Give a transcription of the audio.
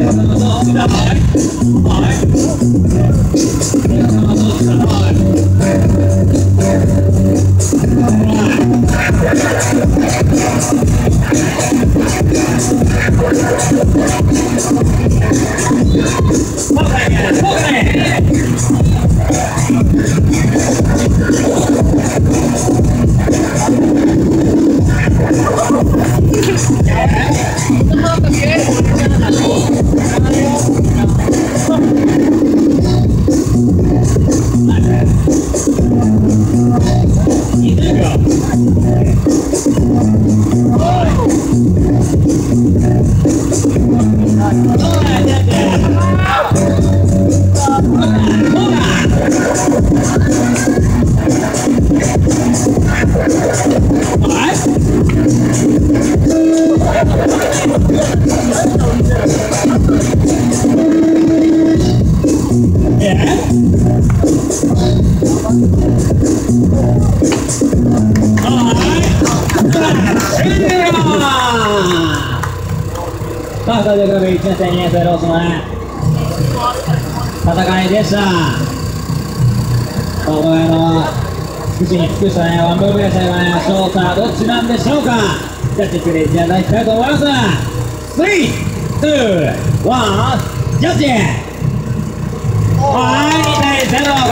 さあ、それでは1年生、2年生同士のね、戦いでした。お互いの尽くしに尽くしたね、ワンブームでしたよね。勝者どっちなんでしょうか。ジャッジプレイじゃないきたいと思います。3、2、1、ジャッジ。はい、2対0。